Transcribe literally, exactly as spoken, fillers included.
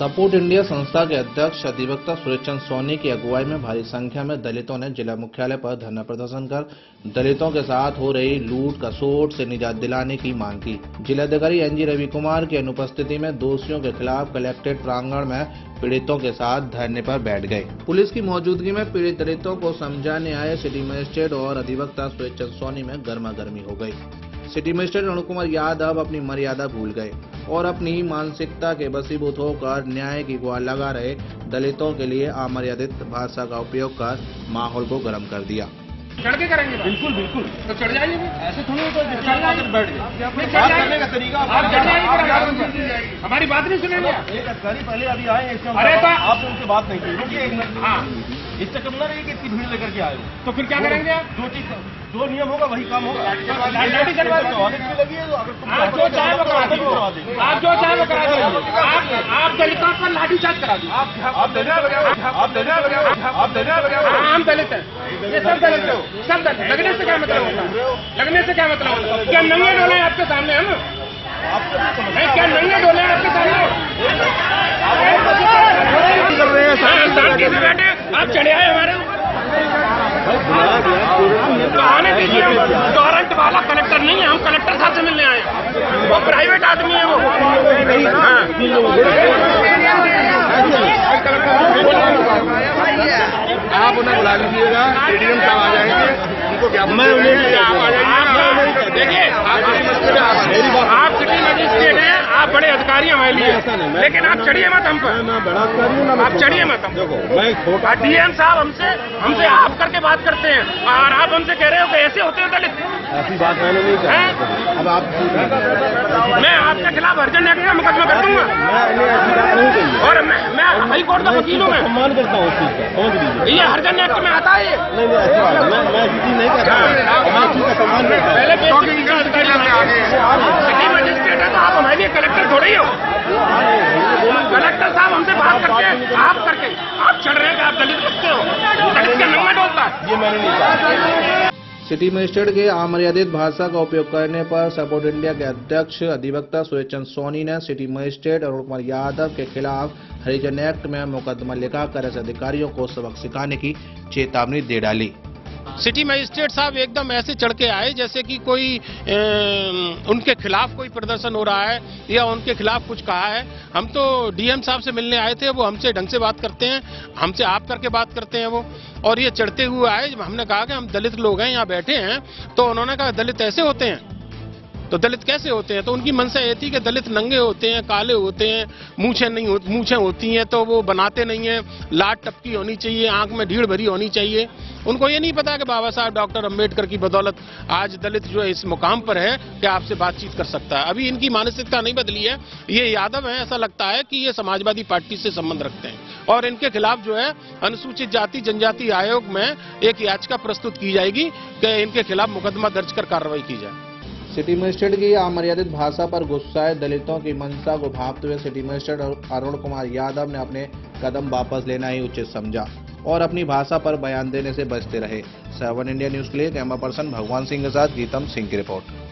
Support India संस्था के अध्यक्ष अधिवक्ता सुरेशचंद्र सोनी की अगुवाई में भारी संख्या में दलितों ने जिला मुख्यालय पर धरना प्रदर्शन कर दलितों के साथ हो रही लूट कसोट से निजात दिलाने की मांग की। जिलाधिकारी एन जी रवि कुमार की अनुपस्थिति में दोषियों के खिलाफ कलेक्ट्रेट प्रांगण में पीड़ितों के साथ धरने पर बैठ गए। पुलिस की मौजूदगी में पीड़ित दलितों को समझाने आए सिटी मजिस्ट्रेट और अधिवक्ता सुरेशचंद्र सोनी में गर्मा गर्मी हो गई। सिटी मजिस्ट्रेट अरुण कुमार यादव अपनी मर्यादा भूल गए और अपनी मानसिकता के बसीभूत होकर न्याय की गुहार लगा रहे दलितों के लिए अमर्यादित भाषा का उपयोग कर माहौल को गर्म कर दिया। चढ़ के करेंगे बिल्कुल बिल्कुल तो चढ़ जाइए, ऐसे थोड़ी होता है चढ़ जाइए बैठ गए बात करने का तरीका आप चढ़ जाइए, हमारी बात नहीं सुनेंगे। एक अधिकारी पहले अभी आए इसका अरे तो आपने उनसे बात नहीं की रुकिए एक मिनट। हाँ इस चक्कर में नहीं कि इतनी भीड़ लेकर के आए हो तो फिर क्या करेंगे आप? जो चीज जो नियम होगा वही काम होगा। लाठी चलवा दो, ऑडिट भी लगी है तो अगर तुम आप जो चाहे वो करा दो, आप जो चाहे वो करा दो। आप आप दलितों पर लाठीचार्ज करा दो। आप दलित आप दलित आप दलित हम दलित हैं, ये सब दलित हो, सब दलित। लगने से क्या मतलब होता है? लगने से क्या मतलब होता है? क्या नंगे डोले आपके सामने हम? नहीं, क्या नंगे डोले आपके सामने? शांति से बैठे, आप चढ़े आए हमारे ऊपर। तो आने दीजिए, वारंट वाला कलेक्टर नहीं है, हम कलेक्टर साहब से मिलने आए हैं। वो प्राइवेट आदमी है वो। आप उन्हें बुला लीजिएगा, एडीएम साहब आ जाएंगे, उनको क्या मैं देखिए आप सिटी मजिस्ट्रेट हैं, आप बड़े अधिकारी हमारे लिए, लेकिन आप चढ़िए मत हम पर, आप चढ़िए मत हम। डीएम साहब हमसे हमसे आप करके बात करते हैं और आप हमसे कह रहे हो कि ऐसे होते हैं दलित। ऐसी बात मैंने नहीं कही। अब आप मैं आपके खिलाफ अर्जेंट एक्ट का मुकदमा कर दूंगा और मैं मैं हाई कोर्ट का वकील हूँ। मैं सम्मान करता हूँ उस चीज का, समझ लीजिए। ये अर्जेंट एक्ट में आता है। नहीं नहीं ऐसी बात मैं मैं ऐसी चीज नहीं करता, मैं इस चीज का सम्मान करता हूँ। पहले सिटी मजिस्ट्रेट है तो आप हमारे लिए कलेक्टर थोड़े ही हो। कलेक्टर साहब हमसे बात करते हैं आप करके, आप चढ़ रहे हैं कि आप दलित बच्चे हो, दलित का नंगा डोलता है। ये मैंने नहीं कहा। सिटी मजिस्ट्रेट के अमर्यादित भाषा का उपयोग करने पर सपोर्ट इंडिया के अध्यक्ष अधिवक्ता सुरेशचंद्र सोनी ने सिटी मजिस्ट्रेट अरुण कुमार यादव के खिलाफ हरिजन एक्ट में मुकदमा लिखाकर ऐसे अधिकारियों को सबक सिखाने की चेतावनी दे डाली। सिटी मजिस्ट्रेट साहब एकदम ऐसे चढ़ के आए जैसे कि कोई ए, उनके खिलाफ कोई प्रदर्शन हो रहा है या उनके खिलाफ कुछ कहा है। हम तो डीएम साहब से मिलने आए थे, वो हमसे ढंग से बात करते हैं, हमसे आप करके बात करते हैं वो। और ये चढ़ते हुए आए, जब हमने कहा कि हम दलित लोग हैं यहाँ बैठे हैं, तो उन्होंने कहा दलित ऐसे होते हैं, तो दलित कैसे होते हैं? तो उनकी मनसा ये थी कि दलित नंगे होते हैं, काले होते हैं, मूछें नहीं हो, मूछें होती हैं तो वो बनाते नहीं हैं, लाट टपकी होनी चाहिए, आंख में ढीड़ भरी होनी चाहिए। उनको ये नहीं पता कि बाबा साहब डॉक्टर अंबेडकर की बदौलत आज दलित जो है इस मुकाम पर है कि आपसे बातचीत कर सकता है। अभी इनकी मानसिकता नहीं बदली है। ये यादव है, ऐसा लगता है कि ये समाजवादी पार्टी से संबंध रखते हैं और इनके खिलाफ जो है अनुसूचित जाति जनजाति आयोग में एक याचिका प्रस्तुत की जाएगी कि इनके खिलाफ मुकदमा दर्ज कर कार्रवाई की जाए। सिटी मजिस्ट्रेट की अमर्यादित भाषा पर गुस्साए दलितों की मंशा को भांपते हुए सिटी मजिस्ट्रेट अरुण कुमार यादव ने अपने कदम वापस लेना ही उचित समझा और अपनी भाषा पर बयान देने से बचते रहे। सेवन इंडिया न्यूज के लिए कैमरा पर्सन भगवान सिंह के साथ गीतम सिंह की रिपोर्ट।